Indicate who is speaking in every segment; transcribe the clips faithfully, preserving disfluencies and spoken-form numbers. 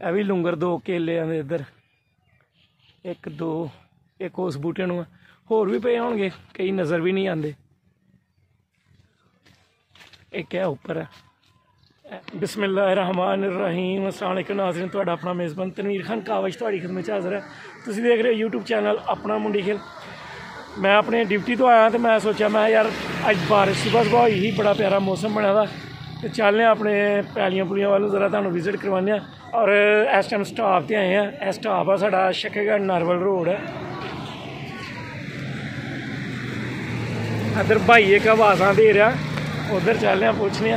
Speaker 1: ਇਹ भी लुंगर दो केले आंदे इधर एक दो एक उस बूटे नूं होर भी पे होणगे कई नज़र भी नहीं आते। एक है उपर है। बिस्मिल्लाहिर्रहमानिर्रहीम अस्सलाम वालेकुम नाज़रीन, तुहाडा अपना मेज़बान तनवीर खान कावज तुहाडी खिदमत च हाज़र है। तुसीं देख रहे हो यूट्यूब चैनल अपना मुंडी खेल। मैं अपने ड्यूटी तो आया तो मैं सोचा मैं यार अज बारिश सुबह सुबह हुई ही, बड़ा प्यारा मौसम बना था, तो चलने अपने पैलियां पुलियां वालों ज़रा तुहानूं विजिट करवाने। और इस टाइम स्टाफ ते आए हैं। यह स्टाफ है साडा शक्करगढ़ नारवल रोड है। इधर भाई एक आवाज़ां दे रहा, उधर चलने पूछने।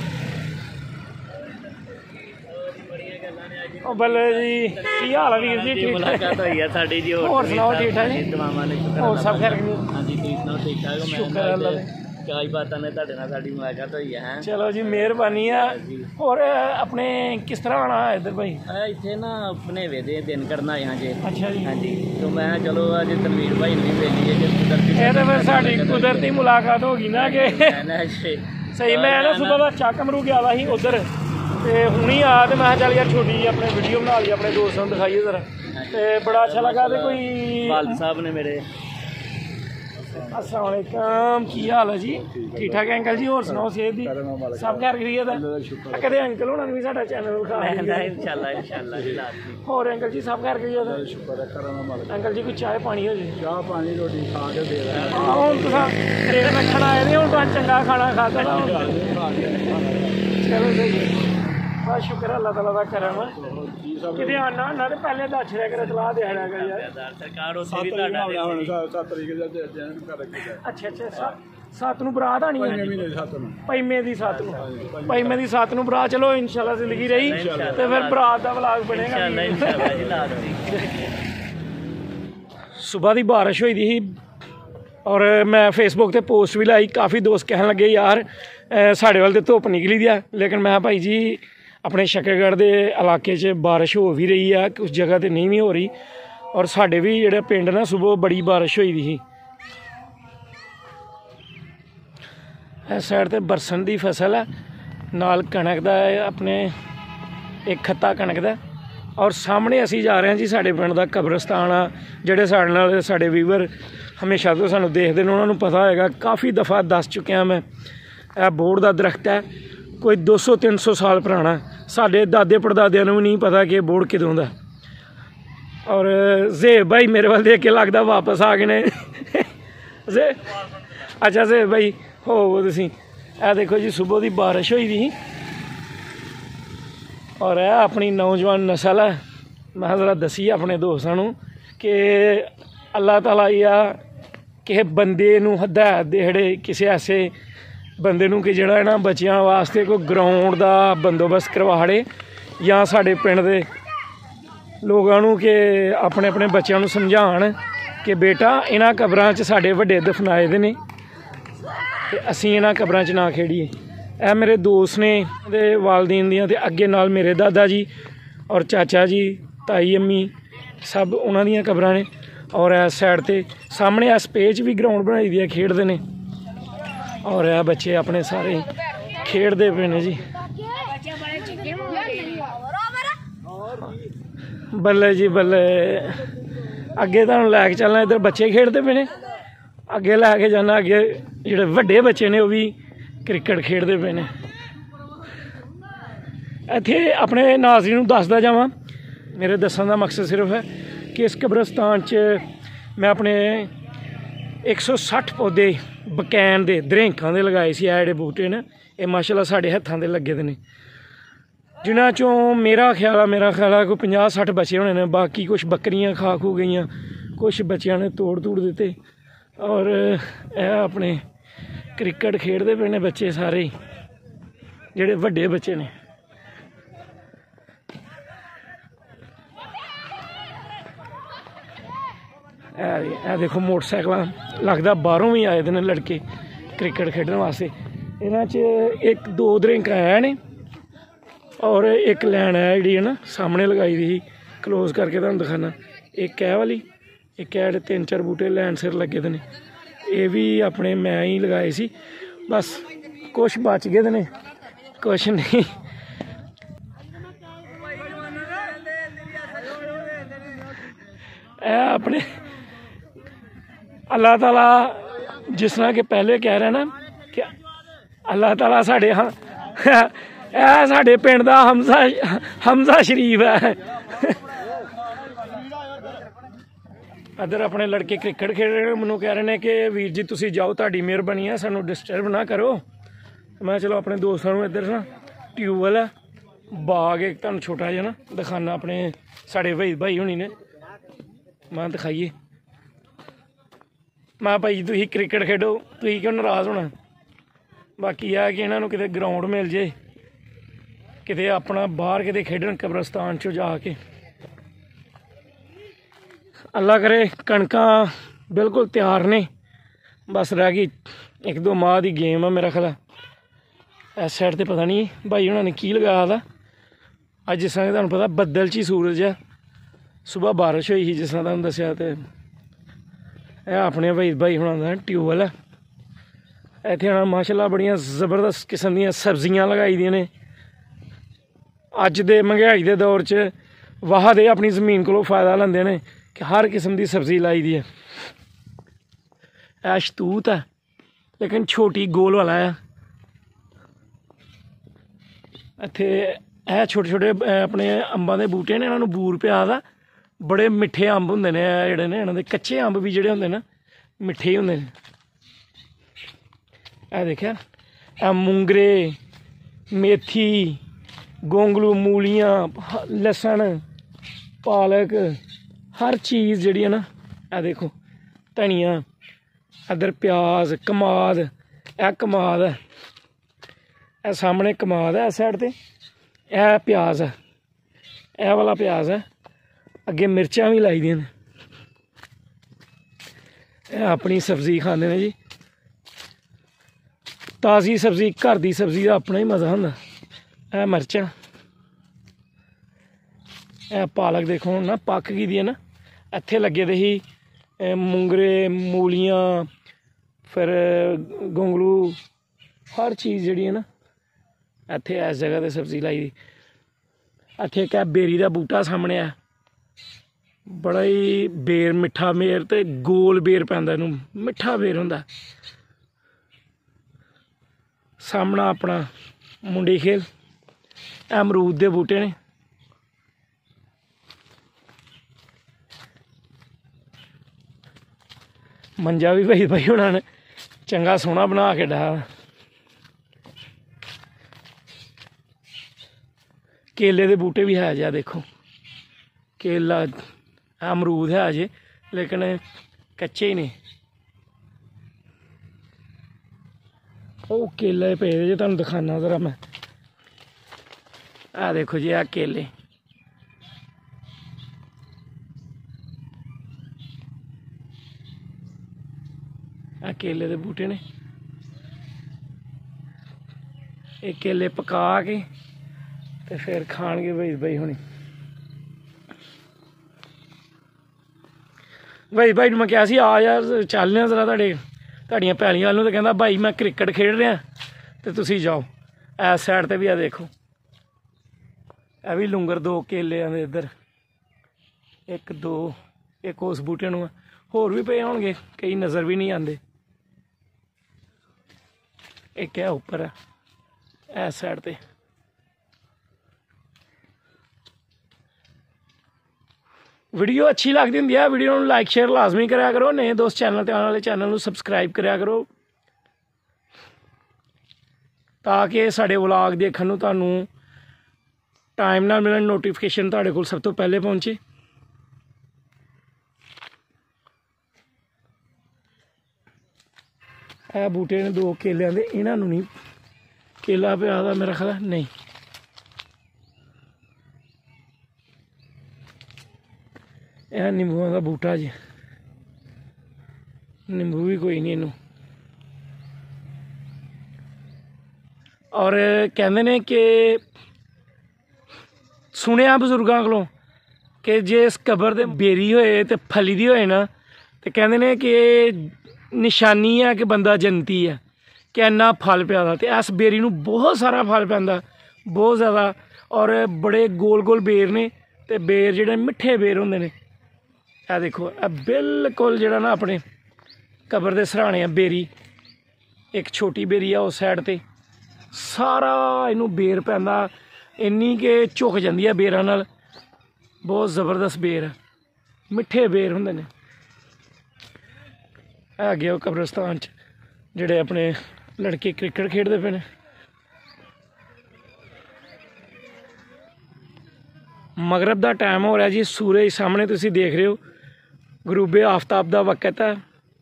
Speaker 1: बल्ले जी की हाल है वीर जी?
Speaker 2: मुलाकात हुई है साडी जी।
Speaker 1: और सुनाओ ठीक ठाक जी?
Speaker 2: दुआवां ने शुक्र
Speaker 1: और सब खैर?
Speaker 2: हां जी तुसीं सुनाओ ठीक ठाक हो?
Speaker 1: शुक्र अल्लाह दा।
Speaker 2: कई बातां ने तुहाडे नाल साडी मुलाकात हुई है।
Speaker 1: चलो जी मेहरबानी है। और अपने किस तरह आना है इधर भाई?
Speaker 2: इत्थे ना भनेवे दे दिन करना है जी।
Speaker 1: अच्छा जी।
Speaker 2: हाँ जी, तो मैं चलो अज तनवीर भाई ने भी मिली है कुदरती।
Speaker 1: ये तो फिर साडी कुदरती मुलाकात होगी ना कि सही। मैं ना सुबह का चक अमरू गया था उधर, तो हूँ ही आ तो मैं चल यार छोटी जी अपने वीडियो बना ली, अपने दोस्तों को दिखाइए जरा। तो बड़ा अच्छा लगा। तो कोई
Speaker 2: वालिद साहब ने मेरे।
Speaker 1: अस्सलाम वालेकुम, की हाल है जी? ठीक ठाक है अंकल जी? और सुनाओ सेहत दी सब खैर करिए? कदे अंकल होना भी साडा चैनल
Speaker 2: इंशाल्लाह इंशाल्लाह।
Speaker 1: और अंकल जी सब खैर करिए? अंकल जी कोई चाय पानी हो जाए?
Speaker 3: चाह पानी रोटी खा के दे रहा है।
Speaker 1: हाँ हूँ तुम ट्रेन रखना आए थे, हूँ तो चंगा खाना खाता ना। चलो सही बस शुक्र अल्लाह ताला का करम। किते आना ना तो पहले दस छड़िया कर सलाह दे छड़िया कर यार।
Speaker 2: सरकार उस भी तुहाडा
Speaker 3: सात तरीके दा दिन कर रखिया।
Speaker 1: अच्छा अच्छा सत्त नूं बरात आनी है?
Speaker 3: महीने सात नूं
Speaker 1: पंजवें दी सत्त नूं पंजवें दी सत्त नूं बरात। चलो इंशाल्लाह जिंदगी रही तो फिर बरात दा व्लॉग बनेगा
Speaker 2: इंशाल्लाह जी। ला दो।
Speaker 1: सुबह दी बारिश हुई दी ही और मैं फेसबुक ते पोस्ट भी लाई। काफ़ी दोस्त कहन लगे यार साढ़े वाल ते धुप्प निकली दी है, लेकिन मैं भाई जी अपने शक्करगढ़ के इलाके च बारिश हो भी रही है, कुछ जगह ते नहीं भी हो रही। और साढ़े भी जेह्ड़े पिंड ना सुबह बड़ी बारिश हुई दी ही। इस साइड ते बरसन दी फसल है, नाल कणक दा अपने एक खत्ता कणक दा। और सामने असी जा रहे हैं जी साढ़े पिंड दा कब्रस्तान आ। जेह्ड़े साढ़े नाल साढ़े व्यूवर हमेशा तो सानू देखते हैं, उन्होंने पता होगा, काफ़ी दफ़ा दस चुकिया मैं। यह बोड़ का दरख्त है, कोई दो सौ तीन सौ साल पुराना। साढ़े दादे पड़दादियां भी नहीं पता कि बोड़ किदों दा। और ज़ेब भाई मेरे वाल देख के लगता वापस आ गए ने। जे अच्छा ज़ेब भाई हो तुसीं ए देखो जी सुबह की बारिश हुई थी और यह अपनी नौजवान नस्ल है। मैं ज़रा दसी अपने दोस्तों को कि अल्लाह ताला या किसी बंदे नूं हदायत दे छड़े, किसी ऐसे बंदे नूं कि जिहड़ा इन्हां बच्चियां वास्ते कोई ग्राउंड का बंदोबस्त करवा छड़े, या साडे पिंड दे लोगों नूं कि अपने अपने बच्चों नूं समझाण कि बेटा इन्हां कबरां च साडे वड्डे दफनाए दे ने ते असीं इन्हां कबरां च ना खेड़िए। ए मेरे दोस्त ने दे वालदीन दियां ते अगे नाल मेरे दादा जी और चाचा जी ताई अम्मी सब उन्हां दियां कबरां ने। और इस साइड ते सामने इस पेज भी ग्राउंड बनाई दी है, खेडदे ने। और यह बच्चे अपने सारे खेडदे पे ने जी। बल्ले जी बल्ले अगे तुहानूं लैके चलना, इधर बच्चे खेडदे पे ने, अगे लैके जाना। अगे जिहड़े वड्डे बच्चे ने वो भी क्रिकेट खेडदे पे ने। इत्थे अपने नाज़रीन नूं दसदा जावां, मेरे दस्सण दा मकसद सिर्फ है कि इस कब्रस्तान च मैं अपने एक सौ सठ पौधे बकैन दे दरेंकां दे लगाए सी। जेह्ड़े बूटे ने ये माशाल्लाह साढ़े हत्थां दे लगे दे ने, जिन्हां चों मेरा ख्याल है मेरा ख्याल है कोई पचास सठ बचे होने ने। बाकी कुछ बकरियां खा खू गईयां, कुछ बच्चियां ने तोड़ तूड़ दिते। और यह अपने क्रिकेट खेडदे पे ने बच्चे सारे जेह्ड़े वड्डे बच्चे ने। ए देखो मोटरसाइकिल लगता बाहरों भी आए ने लड़के क्रिकेट खेडने वास्ते। इन्हां च एक दो दरेंका है ने और एक लैन है जी है ना सामने लगाई दी ही, क्लोज करके तुहानूं दिखाना। एक है वाली, एक है तीन चार बूटे लैन सिर लगे दे ने। ये भी अपने मैं ही लगाए सी, बस कुछ बच गए ने कुछ नहीं। ए अपने अल्लाह ताला जिस तरह के पहले कह रहे ना कि अल्लाह ताला साढ़े हाँ ए साढ़े पिंड दा हमजा हमजा शरीफ है। इधर अपने लड़के क्रिकेट खेल रहे हैं, मैनू कह रहे हैं कि वीर जी तुसी जाओ, तुहाडी मेहरबानी है, सानू डिस्टर्ब ना करो। मैं चलो अपने दोस्तों को इधर ना ट्यूबवैल है, बाग एक तुहानू छोटा जिहा ना दिखाना, अपने साढ़े भाई भाई होनी ने, मैं दिखाइए। मैं भाई तुसी क्रिकेट खेडो, तुसी क्यों नाराज़ होना। बाकी यह कि इन्होंने किते ग्राउंड मिल जाए, किते अपना बाहर किते खेडन कब्रस्तान चो जाके। अल्लाह करे कणकां बिल्कुल तैयार ने, बस रह गई एक दो माह की गेम है मेरा ख्याल। इस साइड ते पता नहीं भाई उन्होंने की लगाया था। अज जिस तरह तुहानू पता बदल च ही सूरज है, सुबह बारिश हुई ही जिस तरह तुहानू दस्सिया। ते अपने भाई भाई हुणां ट्यूबवैल है, इत्थे उन्होंने माशाअल्लाह बड़ियां जबरदस्त किस्म दी सब्जियां लगाई दियां ने। अज दे महंगाई के दौर च वाह दे अपनी जमीन को फायदा लैंदे ने कि हर किस्म की सब्जी लाई दी है। ऐ शतूत है लेकिन छोटी गोल वाला है। इत्थे ए छोटे छोटे अपने अंबां दे बूटे ने, इन्होंने बूर पिया दा, बड़े मिठे अंब होंदे ने जेहड़े ने, इन्हां दे कच्चे अंब भी जेहड़े होंदे ना मिठे ही होंदे ने। ए देखिया ए मुंगरे, मेथी, गोंगलू, मूलियां, लसन, पालक, हर चीज़ जी है ना। ए देखो धनिया, इधर प्याज, कमाद, ए कमाद है, ए सामने कमाद है, इस साइड ते ए प्याज है, ए वाला प्याज है, अगे मिर्चां भी लाई दियां ने। ए अपनी सब्जी खांदे ने जी, ताज़ी सब्जी, घर की सब्जी का अपना ही मज़ा होंदा। ए मिर्चां, ए पालक देखो ना पक गई दी है ना। इत्थे लगे दे ही मुंगरे, मूलियां, फिर गोंगलू, हर चीज़ जी है ना इत्थे इस जगह ते सब्जी लाई दी। इत्थे एक बेरी का बूटा सामने है, बड़ा ही बेर मिठा बेर, तो गोल बेर पैंदा इनू, मिठा बेर होंदा। सामना अपना मुंडी खेल, अमरूद के बूटे ने। मंजा भी भाई भाई उन्होंने चंगा सोहना बना के डाया। केले के बूटे भी है जा, देखो केला, अमरूद है अजे लेकिन कच्चे ही ने। वो केले पे जो तुहानू दिखाना जरा मैं, आ देखो जी आ केले, आ केले के बूटे ने। ये केले पका के ते फिर खाणगे भाई भाई होनी। भाई भाई मैं क्या सी आ यार चलने जरा तुहाडे तुहाडियां पैलियां वाल नूं। तो कहंदा भाई मैं क्रिकेट खेड रहा तो तुसीं जाओ। इस साइड ते भी आ देखो, ए भी लुंगर दो केले आंदे इधर, एक दो, एक उस बूटे नूं, होर भी पे होणगे, कई नज़र भी नहीं आते। एक है उपर है इस साइड ते। वीडियो अच्छी लगती होंगी है, वीडियो नूं लाइक शेयर लाजमी कराया करो। नए दोस्त चैनल ते आने वाले चैनल नूं सबसक्राइब कराया करो, ताकि साडे व्लॉग देखण नूं तुहानूं टाइम नाल मिलण, नोटिफिकेशन तुहाडे कोल सब तो पहले पहुंचे। ए बूटे ने दो केलियां दे, इन्हां नूं नहीं केला पिया दा मेरा ख्याल नहीं। यह निंबुआ का बूटा जी, निंबू भी कोई नहीं इनू। और कहते ने कि सुनिया बजुर्गों को कि जे इस कबर ते बेरी होए ते फली दी होए ना, तो कहते ने कि निशानी है कि बंदा जन्नती है, कि इन्ना फल पिया दा। ते इस बेरी नूं बहुत सारा फल पैंदा, बहुत ज़्यादा, और बड़े गोल गोल बेर ने, ते बेर जेहड़े मिठे बेर होंदे ने। ਇਹ ਦੇਖੋ ਇਹ ਬਿਲਕੁਲ ਜਿਹੜਾ ਨਾ ਆਪਣੇ ਕਬਰ ਦੇ ਸਰਾਣੇ ਆ ਬੇਰੀ, ਇੱਕ ਛੋਟੀ ਬੇਰੀ ਆ ਉਸ ਸਾਈਡ ਤੇ, ਸਾਰਾ ਇਹਨੂੰ ਬੇਰ ਪੈਂਦਾ, ਇੰਨੀ ਕਿ ਝੁਕ ਜਾਂਦੀ ਆ ਬੇਰਾਂ ਨਾਲ। ਬਹੁਤ ਜ਼ਬਰਦਸਤ ਬੇਰ ਆ, ਮਿੱਠੇ ਬੇਰ ਹੁੰਦੇ ਨੇ। ਆ ਗਿਆ ਉਹ ਕਬਰਸਤਾਨ 'ਚ ਜਿਹੜੇ ਆਪਣੇ ਲੜਕੇ ਕ੍ਰਿਕਟ ਖੇਡਦੇ ਪਏ ਨੇ। ਮਗਰਬ ਦਾ ਟਾਈਮ ਹੋ ਰਿਹਾ ਜੀ, ਸੂਰਜ ਸਾਹਮਣੇ ਤੁਸੀਂ ਦੇਖ ਰਹੇ ਹੋ, ਗਰੂਬੇ ਆਫਤਾਬ ਦਾ ਵਕਤ ਹੈ।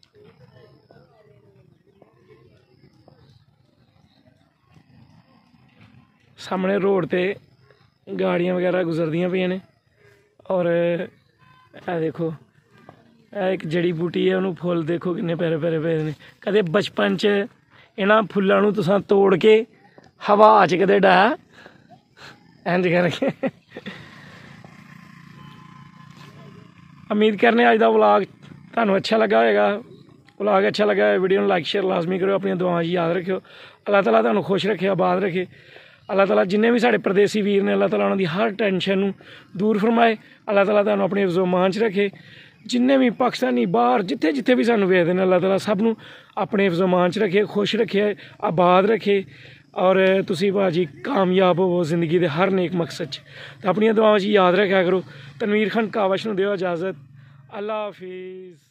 Speaker 1: ਸਾਹਮਣੇ ਰੋਡ ਤੇ ਗਾੜੀਆਂ ਵਗੈਰਾ ਗੁਜ਼ਰਦੀਆਂ ਪਈਆਂ ਨੇ। ਔਰ ਇਹ ਦੇਖੋ ਇਹ ਇੱਕ ਜੜੀ ਬੂਟੀ ਹੈ, ਉਹਨੂੰ ਫੁੱਲ ਦੇਖੋ ਕਿੰਨੇ ਪਿਆਰੇ ਪਿਆਰੇ ਪਏ ਨੇ। ਕਦੇ ਬਚਪਨ 'ਚ ਇਹਨਾਂ ਫੁੱਲਾਂ ਨੂੰ ਤੁਸੀਂ ਤੋੜ ਕੇ ਹਵਾ 'ਚ ਕਦੇ ਡਾਇਆ ਇੰਝ ਕਰਕੇ। ਉਮੀਦ ਕਰਨੇ ਅੱਜ ਦਾ ਵਲੌਗ ਤੁਹਾਨੂੰ ਅੱਛਾ ਲੱਗਾ ਹੋਏਗਾ। ਵਲੌਗ ਅੱਛਾ ਲੱਗਾ ਹੋਇਆ ਵੀਡੀਓ ਨੂੰ ਲਾਈਕ ਸ਼ੇਅਰ ਲਾਜ਼ਮੀ ਕਰਿਓ। ਆਪਣੀਆਂ ਦੁਆਵਾਂ 'ਚ ਯਾਦ ਰੱਖਿਓ। ਅੱਲਾਹ ਤਾਲਾ ਤੁਹਾਨੂੰ ਖੁਸ਼ ਰੱਖੇ, ਆਬਾਦ ਰੱਖੇ। ਅੱਲਾਹ ਤਾਲਾ ਜਿੰਨੇ ਵੀ ਸਾਡੇ ਪ੍ਰਦੇਸੀ ਵੀਰ ਨੇ, ਅੱਲਾਹ ਤਾਲਾ ਉਹਨਾਂ ਦੀ ਹਰ ਟੈਨਸ਼ਨ ਨੂੰ ਦੂਰ ਫਰਮਾਏ। ਅੱਲਾਹ ਤਾਲਾ ਤੁਹਾਨੂੰ ਆਪਣੇ ਹਿਫਜ਼ੋ-ਈਮਾਨ 'ਚ ਰੱਖੇ। ਜਿੰਨੇ ਵੀ ਪਾਕਿਸਤਾਨੀ ਬਾਹਰ ਜਿੱਥੇ ਜਿੱਥੇ ਵੀ ਸਾਨੂੰ ਵੇਖਦੇ ਨੇ, ਅੱਲਾਹ ਤਾਲਾ ਸਭ ਨੂੰ ਆਪਣੇ ਹਿਫਜ਼ੋ-ਈਮਾਨ 'ਚ ਰੱਖੇ, ਖੁਸ਼ ਰੱਖੇ, ਆਬਾਦ ਰੱਖੇ। ਔਰ ਤੁਸੀਂ ਭਾਜੀ ਕਾਮਯਾਬ ਹੋਵੋ ਜ਼ਿੰਦਗੀ ਦੇ ਹਰ ਨੇਕ ਮਕਸਦ 'ਚ। ਤਾਂ ਆਪਣੀਆਂ ਦੁਆਵਾਂ 'ਚ ਯਾਦ ਰੱਖਿਆ ਕਰੋ। ਤਨਵੀਰ ਖਾਨ ਕਾਵਸ਼ ਨੂੰ ਦਿਓ ਇਜਾਜ਼ਤ। ਅੱਲਾ ਹਾਫਿਜ਼।